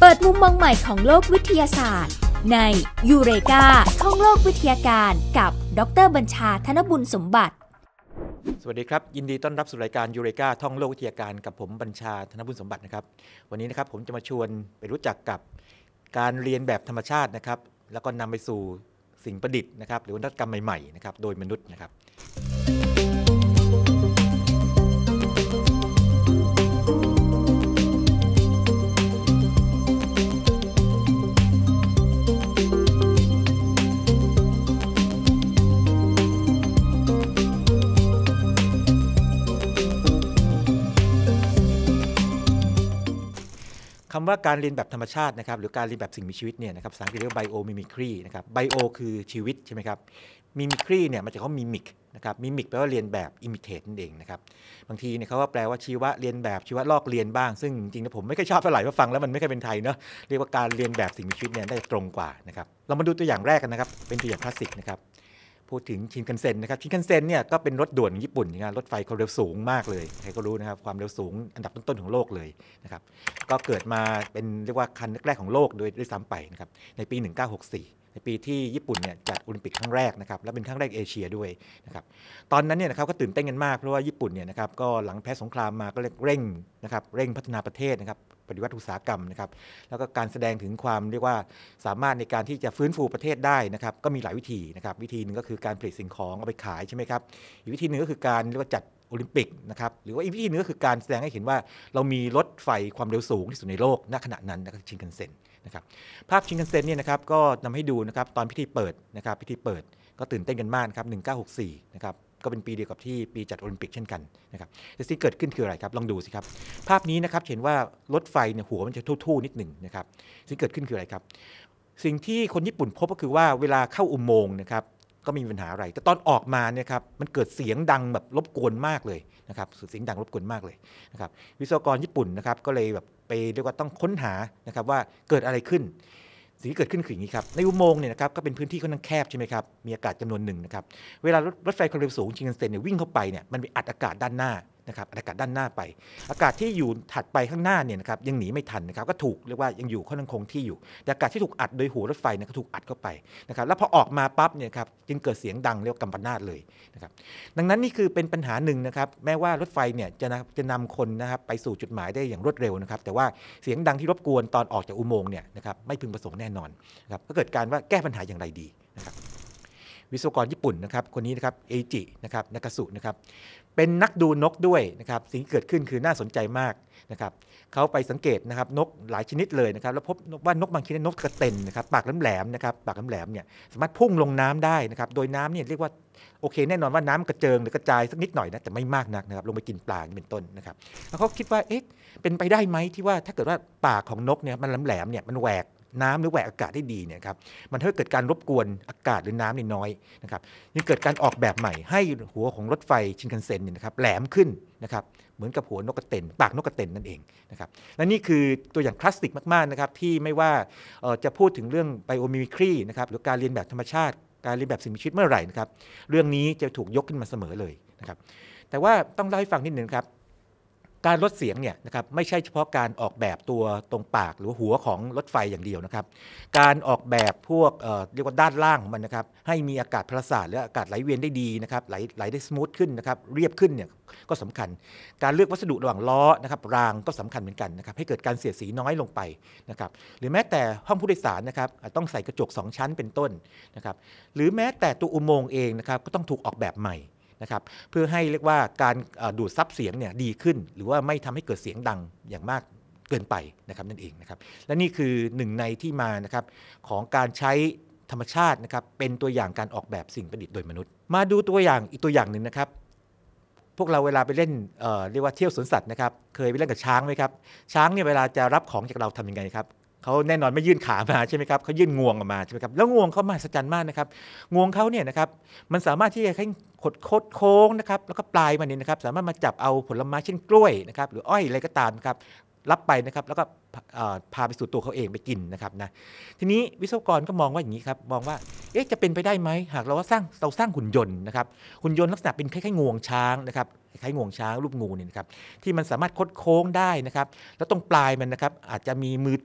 ปิดมุมมองใหม่ของโลกวิทยาศาสตร์ในยูเรกาท่องโลกวิทยาการกับดร.บัญชา ธนบุญสมบัติสวัสดีครับยินดีต้อนรับสู่รายการยูเรกาท่องโลกวิทยาการกับผมบัญชา ธนบุญสมบัตินะครับวันนี้นะครับผมจะมาชวนไปรู้จักกับการเรียนแบบธรรมชาตินะครับแล้วก็นำไปสู่สิ่งประดิษฐ์นะครับหรือนวัตกรรมใหม่ๆนะครับโดยมนุษย์นะครับคำว่าการเรียนแบบธรรมชาตินะครับหรือการเรียนแบบสิ่งมีชีวิตเนี่ยนะครับภาษาอังกฤษเรียกว่า biomimicry นะครับ bio คือชีวิตใช่ไหมครับ mimicry เนี่ยมาจากคำว่า mimic นะครับ mimic แปลว่าเรียนแบบ imitate นั่นเองนะครับบางทีเนี่ยเขาก็แปลว่าชีวะเรียนแบบชีวะลอกเรียนบ้างซึ่งจริงๆผมไม่ค่อยชอบเท่าไหร่เพราะฟังแล้วมันไม่ค่อยเป็นไทยเนาะเรียกว่าการเรียนแบบสิ่งมีชีวิตเนี่ยได้ตรงกว่านะครับเรามาดูตัวอย่างแรกกันนะครับเป็นตัวอย่างคลาสสิกนะครับพูดถึงชินคันเซ็นนะครับชินคันเซ็นเนี่ยก็เป็นรถด่วนญี่ปุ่นนะรถไฟความเร็วสูงมากเลยใครก็รู้นะครับความเร็วสูงอันดับต้นๆของโลกเลยนะครับก็เกิดมาเป็นเรียกว่าคันแรกๆของโลกโดยด้วยซ้ำไปนะครับในปี1964ในปีที่ญี่ปุ่นเนี่ยจัดโอลิมปิกครั้งแรกนะครับและเป็นครั้งแรกเอเชียด้วยนะครับตอนนั้นเนี่ยนะครับก็ตื่นเต้นกันมากเพราะว่าญี่ปุ่นเนี่ยนะครับก็หลังแพ้สงครามมาก็เร่งพัฒนาประเทศนะครับปฏิวัติอุตสาหกรรมนะครับแล้วก็การแสดงถึงความเรียกว่าสามารถในการที่จะฟื้นฟูประเทศได้นะครับก็มีหลายวิธีนะครับวิธีหนึ่งก็คือการผลิตสิ่งของเอาไปขายใช่ไหมครับอีกวิธีหนึ่งก็คือการเรียกว่าจัดโอลิมปิกนะครับหรือว่าอีกวิธีหนึ่งก็คือการแสดงให้เห็นว่าเรามีรถไฟความเร็วสูงที่สุดในโลกณขณะนั้นนะครับชินคันเซ็นนะครับภาพชินคันเซ็นเนี่ยนะครับก็นำให้ดูนะครับตอนพิธีเปิดนะครับพิธีเปิดก็ตื่นเต้นกันมากครับ1964นะครับก็เป็นปีเดียวกับที่ปีจัดโอลิมปิกเช่นกันนะครับแต่สิ่งเกิดขึ้นคืออะไรครับลองดูสิครับภาพนี้นะครับเห็นว่ารถไฟเนี่ยหัวมันจะทู่ๆนิดหนึ่งนะครับสิ่งเกิดขึ้นคืออะไรครับสิ่งที่คนญี่ปุ่นพบก็คือว่าเวลาเข้าอุโมงค์นะครับก็ไม่มีปัญหาอะไรแต่ตอนออกมาเนี่ยครับมันเกิดเสียงดังแบบรบกวนมากเลยนะครับเสียงดังรบกวนมากเลยนะครับวิศวกรญี่ปุ่นนะครับก็เลยแบบไปเรียกว่าต้องค้นหานะครับว่าเกิดอะไรขึ้นสิ่งที่เกิดขึ้นคืออย่างนี้ครับในอุโมงค์เนี่ยนะครับก็เป็นพื้นที่ค่อนข้างแคบใช่ไหมครับมีอากาศจำนวนหนึ่งนะครับเวลารถไฟความเร็วสูงชินคันเซ็นเนี่ยวิ่งเข้าไปเนี่ยมันไปอัดอากาศด้านหน้านะครับอากาศด้านหน้าไปอากาศที่อยู่ถัดไปข้างหน้าเนี่ยนะครับยังหนีไม่ทันนะครับก็ถูกเรียกว่ายังอยู่ค่อนข้างคงที่อยู่แต่อากาศที่ถูกอัดโดยหัวรถไฟเนี่ยก็ถูกอัดเข้าไปนะครับแล้วพอออกมาปั๊บเนี่ยครับจึงเกิดเสียงดังเรียกว่ากัมปนาตเลยนะครับดังนั้นนี่คือเป็นปัญหาหนึ่งนะครับแม้ว่ารถไฟเนี่ยจะนำคนนะครับไปสู่จุดหมายได้อย่างรวดเร็วนะครับแต่ว่าเสียงดังที่รบกวนตอนออกจากอุโมงค์เนี่ยนะครับไม่พึงประสงค์แน่นอนนะครับก็เกิดการว่าแก้ปัญหาอย่างไรดีนะครับวิศวกรญี่ปุ่นนะครับคนนี้นะครับเอจินะครับนากาสุนะครับเป็นนักดูนกด้วยนะครับสิ่งที่เกิดขึ้นคือน่าสนใจมากนะครับเขาไปสังเกตนะครับนกหลายชนิดเลยนะครับแล้วพบว่านกบางชนิดนกกระเต็นนะครับปากแหลมๆนะครับปากแหลมๆเนี่ยสามารถพุ่งลงน้ำได้นะครับโดยน้ำเนี่ยเรียกว่าโอเคแน่นอนว่าน้ำกระเจิงหรือกระจายสักนิดหน่อยนะแต่ไม่มากนักนะครับลงไปกินปลาเป็นต้นนะครับแล้วเขาคิดว่าเอ๊ะเป็นไปได้ไหมที่ว่าถ้าเกิดว่าปากของนกเนี่ยมันแหลมๆเนี่ยมันแหวกน้ำหรือแหวกอากาศได้ดีเนี่ยครับมันทำให้เกิดการรบกวนอากาศหรือน้ำน้อยนะครับยังเกิดการออกแบบใหม่ให้หัวของรถไฟชินคันเซ็นเนี่ยนะครับแหลมขึ้นนะครับเหมือนกับหัวนกกระเต็นปากนกกระเต็นนั่นเองนะครับและนี่คือตัวอย่างคลาสสิกมากๆนะครับที่ไม่ว่าจะพูดถึงเรื่องไบโอมิมิครีนะครับหรือการเรียนแบบธรรมชาติการเรียนแบบสิ่งมีชีวิตเมื่อไหร่นะครับเรื่องนี้จะถูกยกขึ้นมาเสมอเลยนะครับแต่ว่าต้องเล่าให้ฟังนิดนึงครับการลดเสียงเนี่ยนะครับไม่ใช่เฉพาะการออกแบบตัวตรงปากหรือหัวของรถไฟอย่างเดียวนะครับการออกแบบพวกเรียกว่าด้านล่างของมันนะครับให้มีอากาศพลศาสตร์และอากาศไหลเวียนได้ดีนะครับไหลได้สมูทขึ้นนะครับเรียบขึ้นเนี่ยก็สำคัญการเลือกวัสดุระหว่างล้อนะครับรางก็สำคัญเหมือนกันนะครับให้เกิดการเสียดสีน้อยลงไปนะครับหรือแม้แต่ห้องผู้โดยสารนะครับต้องใส่กระจก2ชั้นเป็นต้นนะครับหรือแม้แต่ตัวอุโมงค์เองนะครับก็ต้องถูกออกแบบใหม่นะครับเพื่อให้เรียกว่าการดูดซับเสียงเนี่ยดีขึ้นหรือว่าไม่ทำให้เกิดเสียงดังอย่างมากเกินไปนะครับนั่นเองนะครับและนี่คือหนึ่งในที่มานะครับของการใช้ธรรมชาตินะครับเป็นตัวอย่างการออกแบบสิ่งประดิษฐ์โดยมนุษย์มาดูตัวอย่างอีกตัวอย่างหนึ่งนะครับพวกเราเวลาไปเล่นเรียกว่าเที่ยวสวนสัตว์นะครับเคยไปเล่นกับช้างไหมครับช้างเนี่ยเวลาจะรับของจากเราทำยังไงครับเขาแน่นอนไม่ยื่นขามาใช่ไหมครับเขายื่นงวงออกมาใช่ไหมครับแล้วงวงเขามหัศจรรย์มากนะครับงวงเขาเนี่ยนะครับมันสามารถที่จะให้คดโค้งนะครับแล้วก็ปลายมันเนี่ยนะครับสามารถมาจับเอาผลไม้เช่นกล้วยนะครับหรืออ้อยอะไรก็ตามครับรับไปนะครับแล้วก็พาไปสู่ตัวเขาเองไปกินนะครับนะทีนี้วิศวกรก็มองว่าอย่างนี้ครับมองว่าจะเป็นไปได้ไหมหากเราสร้างหุ่นยนต์นะครับหุ่นยนต์ลักษณะเป็นคล้ายๆงวงช้างนะครับคล้ายๆงวงช้างรูปงูเนี่ยนะครับที่มันสามารถคดโค้งได้นะครับแล้วตรงปลายมันนะครับอาจจะมีมือจับ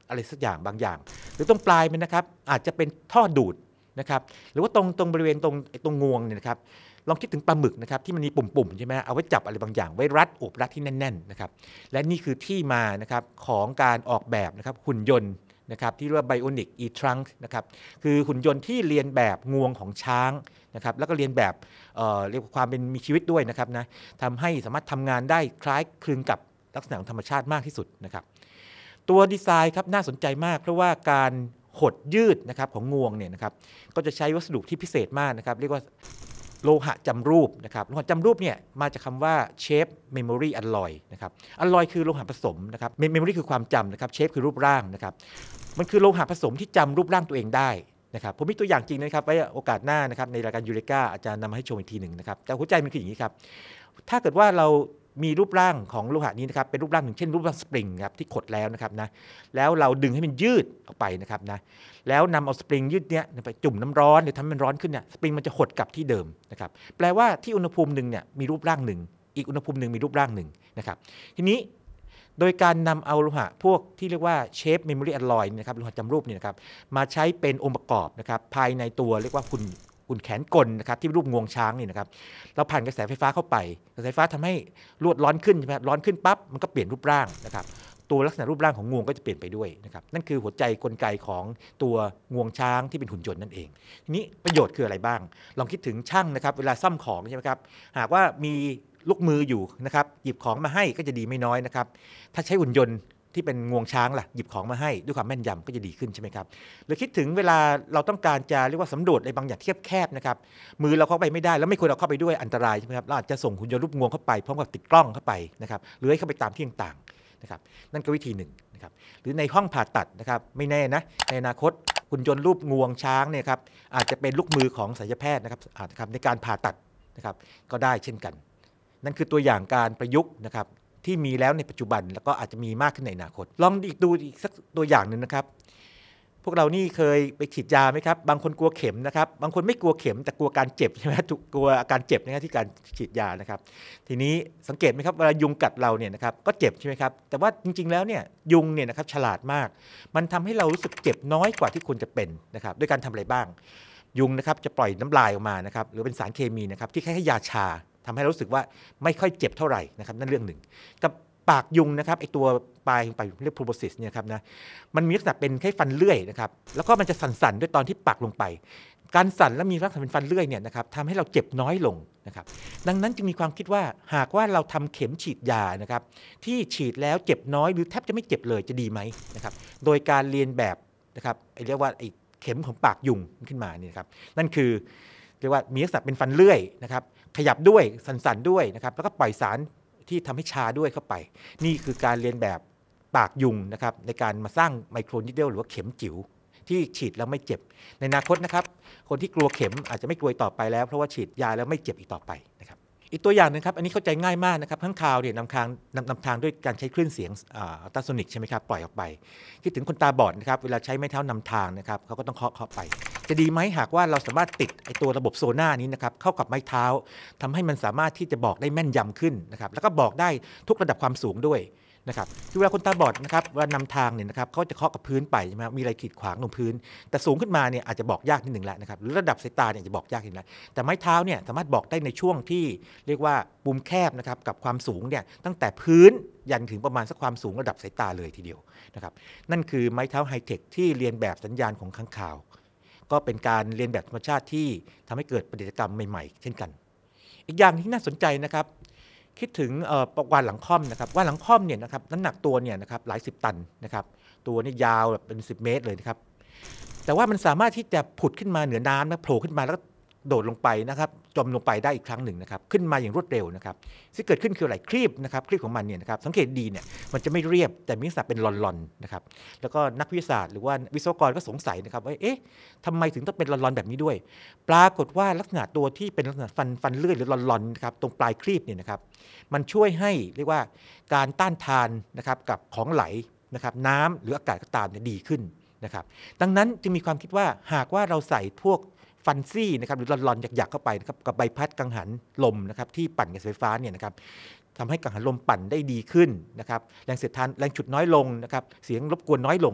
อะไรสักอย่างบางอย่างหรือตรงปลายมันนะครับอาจจะเป็นท่อดูดนะครับหรือว่าตรงบริเวณตรงงวงเนี่ยนะครับลองคิดถึงปลาหมึกนะครับที่มันมีปุ่มๆใช่ไหมเอาไว้จับอะไรบางอย่างไว้รัดรัดที่แน่นๆนะครับและนี่คือที่มานะครับของการออกแบบนะครับหุ่นยนต์นะครับที่เรียกว่า Bionic E-Trunk นะครับคือหุ่นยนต์ที่เรียนแบบงวงของช้างนะครับแล้วก็เรียนแบบเรียกว่าความเป็นมีชีวิตด้วยนะครับนะทำให้สามารถทำงานได้คล้ายคลึงกับลักษณะของธรรมชาติมากที่สุดนะครับตัวดีไซน์ครับน่าสนใจมากเพราะว่าการหดยืดนะครับของงวงเนี่ยนะครับก็จะใช้วัสดุที่พิเศษมากนะครับเรียกว่าโลหะจำรูปนะครับโลหะจำรูปเนี่ยมาจากคำว่า shape memory alloy นะครับ alloy คือโลหะผสมนะครับ memory คือความจำนะครับ shape คือรูปร่างนะครับมันคือโลหะผสมที่จำรูปร่างตัวเองได้นะครับผมมีตัวอย่างจริงนะครับไว้โอกาสหน้านะครับในรายการยูเรกาอาจารย์นำมาให้ชมอีกทีหนึ่งนะครับแต่หัวใจมันคืออย่างนี้ครับถ้าเกิดว่าเรามีรูปร่างของโลหะนี้นะครับเป็นรูปร่างหนึ่งเช่นรูปร่างสปริงครับที่ขดแล้วนะครับนะแล้วเราดึงให้มันยืดออกไปนะครับนะแล้วนำเอาสปริงยืดเนี้ยไปจุ่มน้ำร้อนหรือทำให้มันร้อนขึ้นเนี่ยสปริงมันจะหดกลับที่เดิมนะครับแปลว่าที่อุณหภูมิหนึ่งเนี่ยมีรูปร่างหนึ่งอีกอุณหภูมิหนึ่งมีรูปร่างหนึ่งนะครับทีนี้โดยการนำเอาโลหะพวกที่เรียกว่า shape memory alloy นะครับโลหะจำรูปเนี่ยนะครับมาใช้เป็นองค์ประกอบนะครับภายในตัวเรียกว่าหุ่นแขนกลนะครับที่รูปงวงช้างนี่นะครับเราผ่านกระแสไฟฟ้าเข้าไปกระแสไฟฟ้าทำให้ลวดร้อนขึ้นใช่ไหมร้อนขึ้นปั๊บมันก็เปลี่ยนรูปร่างนะครับตัวลักษณะรูปร่างของงวงก็จะเปลี่ยนไปด้วยนะครับนั่นคือหัวใจกลไกของตัวงวงช้างที่เป็นหุ่นยนต์นั่นเองทีนี้ประโยชน์คืออะไรบ้างลองคิดถึงช่างนะครับเวลาซ่อมของใช่ไหมครับหากว่ามีลูกมืออยู่นะครับหยิบของมาให้ก็จะดีไม่น้อยนะครับถ้าใช้หุ่นยนต์ที่เป็นงวงช้างล่ะหยิบของมาให้ด้วยความแม่นยำก็จะดีขึ้นใช่ไหมครับหรือคิดถึงเวลาเราต้องการจะเรียกว่าสำรวจอะไรบางอย่างแคบๆนะครับมือเราเข้าไปไม่ได้แล้วไม่ควรเอาเข้าไปด้วยอันตรายใช่ไหมครับเราอาจจะส่งหุ่นยนต์รูปงวงเข้าไปพร้อมกับติดกล้องเข้าไปนะครับเลื้อยเข้าไปตามที่ต่างๆนะครับนั่นก็วิธีหนึ่งนะครับหรือในห้องผ่าตัดนะครับไม่แน่นะในอนาคตหุ่นยนต์รูปงวงช้างเนี่ยครับอาจจะเป็นลูกมือของศัลยแพทย์นะครับในการผ่าตัดนะครับก็ได้เช่นกันนั่นคือตัวอย่างการประยุกต์นะครับที่มีแล้วในปัจจุบันแล้วก็อาจจะมีมากขึ้นในอนาคตลองดูอีกสักตัวอย่างหนึ่งนะครับพวกเรานี่เคยไปฉีดยาไหมครับบางคนกลัวเข็มนะครับบางคนไม่กลัวเข็มแต่กลัวการเจ็บใช่ไหมกลัวอาการเจ็บนะครับที่การฉีดยานะครับทีนี้สังเกตไหมครับเวลายุงกัดเราเนี่ยนะครับก็เจ็บใช่ไหมครับแต่ว่าจริงๆแล้วเนี่ยยุงเนี่ยนะครับฉลาดมากมันทำให้เรารู้สึกเจ็บน้อยกว่าที่ควรจะเป็นนะครับด้วยการทำอะไรบ้างยุงนะครับจะปล่อยน้ำลายออกมานะครับหรือเป็นสารเคมีนะครับที่คล้ายๆยาชาทำให้เรารู้สึกว่าไม่ค่อยเจ็บเท่าไหร่นะครับนั่นเรื่องหนึ่งกับปากยุงนะครับไอตัวปลายเรียก proboscis เนี่ยครับนะมันมีลักษณะเป็นคล้ายฟันเลื่อยนะครับแล้วก็มันจะสั่นๆด้วยตอนที่ปักลงไปการสั่นและมีลักษณะเป็นฟันเลื่อยเนี่ยนะครับทำให้เราเจ็บน้อยลงนะครับดังนั้นจึงมีความคิดว่าหากว่าเราทำเข็มฉีดยานะครับที่ฉีดแล้วเจ็บน้อยหรือแทบจะไม่เจ็บเลยจะดีไหมนะครับโดยการเรียนแบบนะครับเรียกว่าไอเข็มของปากยุงขึ้นมานี่ครับนั่นคือเรียกว่ามีลักษณะเป็นฟันเลื่อยนะครับขยับด้วยสั่นๆด้วยนะครับแล้วก็ปล่อยสารที่ทำให้ชาด้วยเข้าไปนี่คือการเรียนแบบปากยุงนะครับในการมาสร้างไมโครนิดเดิลหรือว่าเข็มจิ๋วที่ฉีดแล้วไม่เจ็บในอนาคตนะครับคนที่กลัวเข็มอาจจะไม่กลัวต่อไปแล้วเพราะว่าฉีดยาแล้วไม่เจ็บอีกต่อไปนะครับอีกตัวอย่างนึงครับอันนี้เข้าใจง่ายมากนะครับข้างคาวเนี่ยนำทางด้วยการใช้คลื่นเสียงอัลตราโซนิกใช่ไหมครับปล่อยออกไปคิดถึงคนตาบอดนะครับเวลาใช้ไม้เท้านำทางนะครับเขาก็ต้องเคาะไปจะดีไหมหากว่าเราสามารถติดไอตัวระบบโซน่านี้นะครับเข้ากับไม้เท้าทำให้มันสามารถที่จะบอกได้แม่นยำขึ้นนะครับแล้วก็บอกได้ทุกระดับความสูงด้วยนะครับคือเวลาคนตาบอดนะครับเวลานำทางเนี่ยนะครับเขาจะเคาะกับพื้นไปใช่ไหมมีอะไรขีดขวางตรงพื้นแต่สูงขึ้นมาเนี่ยอาจจะบอกยากนิดหนึ่งแล้วนะครับหรือระดับสายตาเนี่ยจะบอกยากนิดนึงแล้วแต่ไม้เท้าเนี่ยสามารถบอกได้ในช่วงที่เรียกว่ามุมแคบนะครับกับความสูงเนี่ยตั้งแต่พื้นยันถึงประมาณสักความสูงระดับสายตาเลยทีเดียวนะครับนั่นคือไม้เท้าไฮเทคที่เรียนแบบสัญญาณของค้างคาวก็เป็นการเรียนแบบธรรมชาติที่ทำให้เกิดประดิษฐกรรมใหม่ๆเช่นกันอีกอย่างที่น่าสนใจนะครับคิดถึงวาฬหลังค่อมนะครับวาฬหลังค่อมเนี่ยนะครับน้ำหนักตัวเนี่ยนะครับหลาย10 ตันนะครับตัวนี่ยาวเป็น10 เมตรเลยนะครับแต่ว่ามันสามารถที่จะผุดขึ้นมาเหนือน้ำนะโผล่ขึ้นมาแล้วก็โดดลงไปนะครับจมลงไปได้อีกครั้งหนึ่งนะครับขึ้นมาอย่างรวดเร็วนะครับที่เกิดขึ้นคืออะไรครีบนะครับครีบของมันเนี่ยนะครับสังเกตดีเนี่ยมันจะไม่เรียบแต่มีลักษณะเป็นลอนๆนะครับแล้วก็นักวิทยาศาสตร์หรือว่าวิศวกรก็สงสัยนะครับว่าเอ๊ะทำไมถึงต้องเป็นลอนๆแบบนี้ด้วยปรากฏว่าลักษณะตัวที่เป็นลักษณะฟันเลื่อยหรือลอนๆนะครับตรงปลายครีบเนี่ยนะครับมันช่วยให้เรียกว่าการต้านทานนะครับกับของไหลนะครับน้ำหรืออากาศก็ตามเนี่ยดีขึ้นนะครับดังนั้นจึงมีความคิดว่าหากว่าเราใส่พวกฟันซี่นะครับหรือลอนๆหยักๆเข้าไปนะครับกับใบพัดกังหันลมนะครับที่ปั่นกับไฟฟ้าเนี่ยนะครับทำให้กังหันลมปั่นได้ดีขึ้นนะครับแรงเสียดทานแรงฉุดน้อยลงนะครับเสียงรบกวนน้อยลง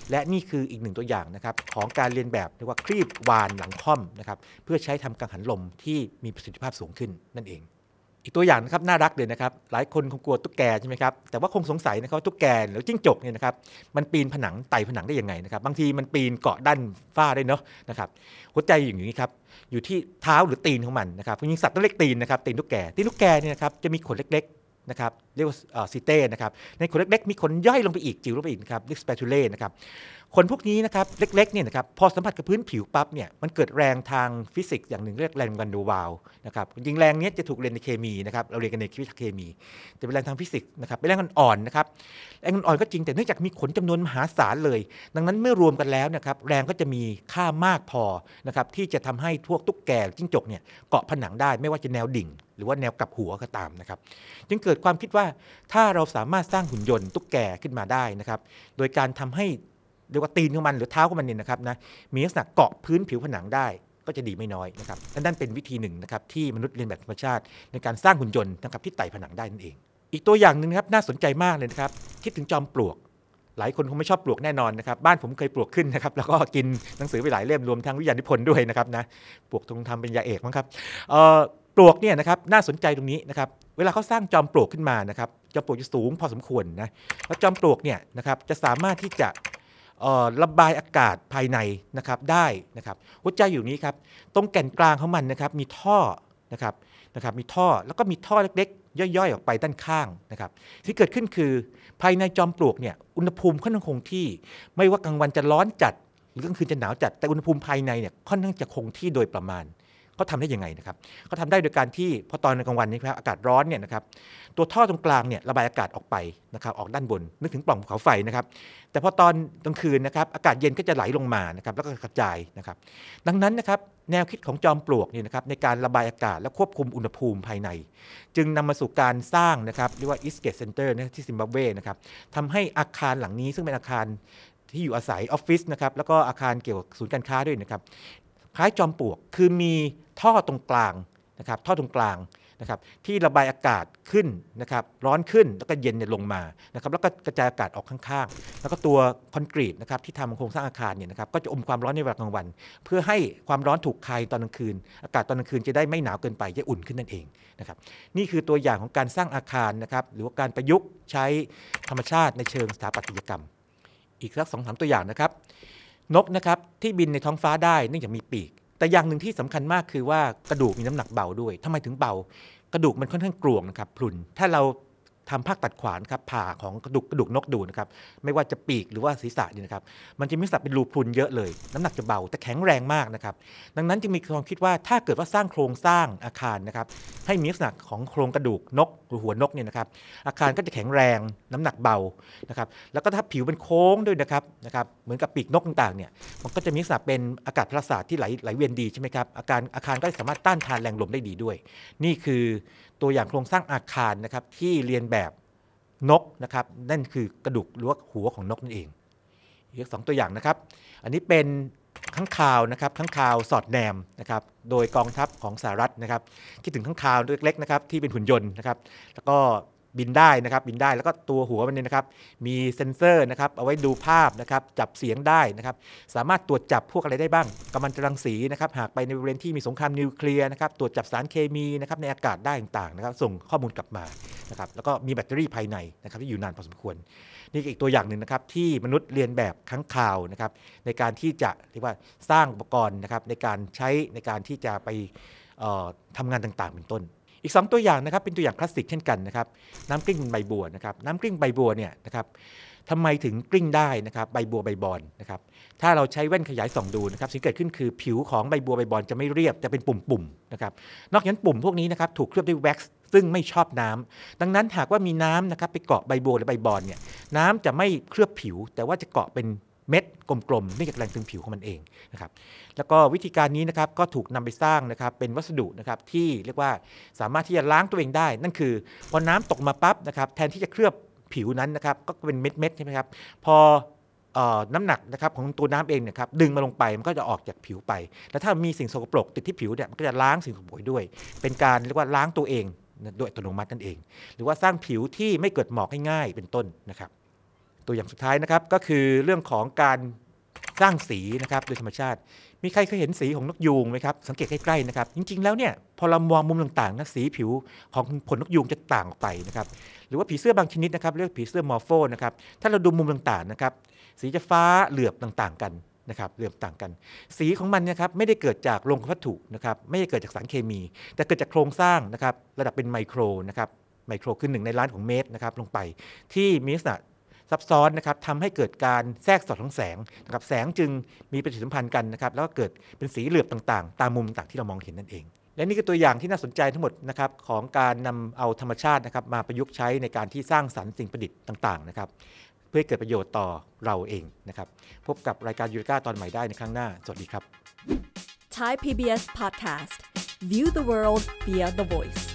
และนี่คืออีกหนึ่งตัวอย่างนะครับของการเรียนแบบเรียกว่าครีบวาฬหลังค่อมนะครับเพื่อใช้ทำกังหันลมที่มีประสิทธิภาพสูงขึ้นนั่นเองอีกตัวอย่างนะครับน่ารักเลยนะครับหลายคนคงกลัวตุ๊กแกใช่ไหมครับแต่ว่าคงสงสัยนะครับตุ๊กแกหรือจิ้งจกเนี่ยนะครับมันปีนผนังไต่ผนังได้ยังไงนะครับบางทีมันปีนเกาะด้านฝ้าได้เนาะนะครับหัวใจอย่างนี้ครับอยู่ที่เท้าหรือตีนของมันนะครับจริงๆสัตว์ต้องเรียกตีนนะครับตีนตุ๊กแกเนี่ยนะครับจะมีขนเล็กๆนะครับเรียกว่าซิเต้นะครับในขนเล็กๆมีขนย่อยลงไปอีกจิ๋วลงไปอีกนะครับเรียกสเปตูเล่นะครับขนพวกนี้นะครับเล็กๆเนี่ยนะครับพอสัมผัสกับพื้นผิวปั๊บเนี่ยมันเกิดแรงทางฟิสิกส์อย่างหนึ่งเรียกแรงวันเดอร์วาลนะครับจริงๆแรงนี้จะถูกเรียนในเคมีนะครับเราเรียนกันในวิทยาเคมีจะเป็นแรงทางฟิสิกส์นะครับเป็นแรงอ่อนๆนะครับแรงอ่อนๆก็จริงแต่เนื่องจากมีขนจำนวนมหาศาลเลยดังนั้นเมื่อรวมกันแล้วนะครับแรงก็จะมีค่ามากพอนะครับที่จะทำให้พวกตุ๊กแกจิ้งจกเนี่ยเกาะผนังได้ไม่ว่าจะแนวดิ่งหรือว่าแนวกลับหัวก็ตามนะครับจึงเกิดความคิดว่าถ้าเราสามารถสร้างหุ่นยนต์ตุ๊กแกขึ้นมาได้นะครับโดยการทำให้เรียกว่าตีนของมันหรือเท้าของมันเนี่ยนะครับนะมีลักษณะเกาะพื้นผิวผนังได้ก็จะดีไม่น้อยนะครับนั่นเป็นวิธีหนึ่งนะครับที่มนุษย์เรียนแบบธรรมชาติในการสร้างหุ่นยนต์นะครับที่ไต่ผนังได้นั่นเองอีกตัวอย่างนึงครับน่าสนใจมากเลยนะครับคิดถึงจอมปลวกหลายคนคงไม่ชอบปลวกแน่นอนนะครับบ้านผมเคยปลวกขึ้นนะครับแล้วก็กินหนังสือไปหลายเล่มรวมทั้งวิทยานิพนธ์ด้วยนะครับนะปลวกทงทำเป็นยาเอกมั้งครับปลวกเนี่ยนะครับน่าสนใจตรงนี้นะครับเวลาเขาสร้างจอมปลวกขึ้นมานะครับจอมปลวกจะสูงพอสมควรนะแล้วจอมปลวกเนี่ยนะครับจะสามารถที่จะระบายอากาศภายในนะครับได้นะครับหัวใจอยู่นี้ครับตรงแก่นกลางของมันนะครับมีท่อนะครับมีท่อแล้วก็มีท่อเล็กๆย่อยๆออกไปด้านข้างนะครับที่เกิดขึ้นคือภายในจอมปลวกเนี่ยอุณหภูมิค่อนข้างคงที่ไม่ว่ากลางวันจะร้อนจัดหรือกลางคืนจะหนาวจัดแต่อุณหภูมิภายในเนี่ยค่อนข้างจะคงที่โดยประมาณเขาทำได้ยังไงนะครับเขาทำได้โดยการที่พอตอนกลางวันนี้ครับอากาศร้อนเนี่ยนะครับตัวท่อตรงกลางเนี่ยระบายอากาศออกไปนะครับออกด้านบนนึกถึงปล่องภูเขาไฟนะครับแต่พอตอนกลางคืนนะครับอากาศเย็นก็จะไหลลงมานะครับแล้วก็กระจายนะครับดังนั้นนะครับแนวคิดของจอมปลวกเนี่ยนะครับในการระบายอากาศและควบคุมอุณหภูมิภายในจึงนำมาสู่การสร้างนะครับเรียกว่า Eastgate Center ที่ซิมบับเวนะครับทำให้อาคารหลังนี้ซึ่งเป็นอาคารที่อยู่อาศัยออฟฟิศนะครับแล้วก็อาคารเกี่ยวกับศูนย์การค้าด้วยนะครับคล้ายจอมปลวกคือมีท่อตรงกลางนะครับท่อตรงกลางนะครับที่ระบายอากาศขึ้นนะครับร้อนขึ้นแล้วก็เย็นลงมานะครับแล้วก็กระจายอากาศออกข้างๆแล้วก็ตัวคอนกรีตนะครับที่ทำโครงสร้างอาคารเนี่ยนะครับก็จะอมความร้อนในเวลากลางวันเพื่อให้ความร้อนถูกคายตอนกลางคืนอากาศตอนกลางคืนจะได้ไม่หนาวเกินไปจะอุ่นขึ้นนั่นเองนะครับนี่คือตัวอย่างของการสร้างอาคารนะครับหรือว่าการประยุกต์ใช้ธรรมชาติในเชิงสถาปัตยกรรมอีกสัก 2-3 ตัวอย่างนะครับนกนะครับที่บินในท้องฟ้าได้เนื่องจากมีปีกแต่อย่างหนึ่งที่สำคัญมากคือว่ากระดูกมีน้ำหนักเบาด้วยทำไมถึงเบากระดูกมันค่อนข้างกรวงนะครับพรุนถ้าเราทำภาคตัดขวานครับผ่าของกระดูกนกดูนะครับไม่ว่าจะปีกหรือว่าศีรษะนี่นะครับมันจะมีลักษณะเป็นรูพรุนเยอะเลยน้ำหนักจะเบาแต่แข็งแรงมากนะครับดังนั้นจึงมีความคิดว่าถ้าเกิดว่าสร้างโครงสร้างอาคารนะครับให้มีลักษณะของโครงกระดูกนกหรือหัวนกเนี่ยนะครับอาคารก็จะแข็งแรงน้ำหนักเบานะครับแล้วก็ถ้าผิวเป็นโค้งด้วยนะครับเหมือนกับปีกนกต่างๆเนี่ยมันก็จะมีลักษณะเป็นอากาศพลศาสตร์ที่ไหลเวียนดีใช่ไหมครับอาคารก็สามารถต้านทานแรงลมได้ดีด้วยนี่คือตัวอย่างโครงสร้างอาคารนะครับที่เรียนแบบนกนะครับนั่นคือกระดูกหรือว่าหัวของนกนั่นเองอีก2ตัวอย่างนะครับอันนี้เป็นค้างคาวนะครับค้างคาวสอดแนมนะครับโดยกองทัพของสหรัฐนะครับคิดถึงค้างคาวเล็กๆนะครับที่เป็นหุ่นยนต์นะครับแล้วก็บินได้นะครับบินได้แล้วก็ตัวหัวมันเนี่ยนะครับมีเซ็นเซอร์นะครับเอาไว้ดูภาพนะครับจับเสียงได้นะครับสามารถตรวจจับพวกอะไรได้บ้างกัมมันตรังสีนะครับหากไปในบริเวณที่มีสงครามนิวเคลียร์นะครับตรวจจับสารเคมีนะครับในอากาศได้ต่างๆนะครับส่งข้อมูลกลับมานะครับแล้วก็มีแบตเตอรี่ภายในนะครับที่อยู่นานพอสมควรนี่อีกตัวอย่างหนึ่งนะครับที่มนุษย์เรียนแบบค้างคาวนะครับในการที่จะเรียกว่าสร้างอุปกรณ์นะครับในการใช้ในการที่จะไปทำงานต่างๆเป็นต้นอีก2ตัวอย่างนะครับเป็นตัวอย่างคลาสสิกเช่นกันนะครับน้ำกลิ้งบนใบบัวนะครับน้ำกลิ้งใบบัวเนี่ยนะครับทำไมถึงกลิ้งได้นะครับใบบัวใบบอนนะครับถ้าเราใช้แว่นขยายส่องดูนะครับสิ่งเกิดขึ้นคือผิวของใบบัวใบบอนจะไม่เรียบจะเป็นปุ่มๆนะครับนอกจากนั้นปุ่มพวกนี้นะครับถูกเคลือบด้วยแว็กซ์ซึ่งไม่ชอบน้ำดังนั้นหากว่ามีน้ำนะครับไปเกาะใบบัวหรือใบบอนเนี่ยน้ำจะไม่เคลือบผิวแต่ว่าจะเกาะเป็นเม็ดกลมๆเนื่องจากแรงตึงผิวของมันเองนะครับแล้วก็วิธีการนี้นะครับก็ถูกนำไปสร้างนะครับเป็นวัสดุนะครับที่เรียกว่าสามารถที่จะล้างตัวเองได้นั่นคือพอน้ำตกมาปั๊บนะครับแทนที่จะเคลือบผิวนั้นนะครับก็เป็นเม็ดๆใช่ไหมครับพอน้ำหนักนะครับของตัวน้ำเองเนี่ยครับดึงมาลงไปมันก็จะออกจากผิวไปแล้วถ้ามีสิ่งสกปรกติดที่ผิวเนี่ยมันก็จะล้างสิ่งสกปรกด้วยเป็นการเรียกว่าล้างตัวเองโดยอัตโนมัตินั่นเองหรือว่าสร้างผิวที่ไม่เกิดหมอกง่ายๆเป็นต้นนะครับตัวอย่างสุดท้ายนะครับก็คือเรื่องของการสร้างสีนะครับโดยธรรมชาติมีใครเคยเห็นสีของนกยูงไหมครับสังเกตใกล้ๆนะครับจริงๆแล้วเนี่ยพอเรามองมุมต่างๆนะสีผิวของขนนกยูงจะต่างออกไปนะครับหรือว่าผีเสื้อบางชนิดนะครับเรียกผีเสื้อมอร์โฟนะครับถ้าเราดูมุมต่างๆนะครับสีจะฟ้าเหลือบต่างๆกันนะครับเหลือบต่างกันสีของมันนะครับไม่ได้เกิดจากโลหะวัตถุนะครับไม่ได้เกิดจากสารเคมีแต่เกิดจากโครงสร้างนะครับระดับเป็นไมโครนะครับไมโครคือ1ในล้านของเมตรนะครับลงไปที่มีลักษณะซับซ้อนนะครับทำให้เกิดการแทรกสอดของแสงนะครับแสงจึงมีปฏิสัมพันธ์กันนะครับแล้วก็เกิดเป็นสีเหลือบต่างๆตามมุมต่างที่เรามองเห็นนั่นเองและนี่คือตัวอย่างที่น่าสนใจทั้งหมดนะครับของการนำเอาธรรมชาตินะครับมาประยุกต์ใช้ในการที่สร้างสรรค์สิ่งประดิษฐ์ต่างๆนะครับเพื่อให้เกิดประโยชน์ต่อเราเองนะครับพบกับรายการยูเรกาตอนใหม่ได้ในครั้งหน้าสวัสดีครับ Thai PBS Podcast View the world via the voice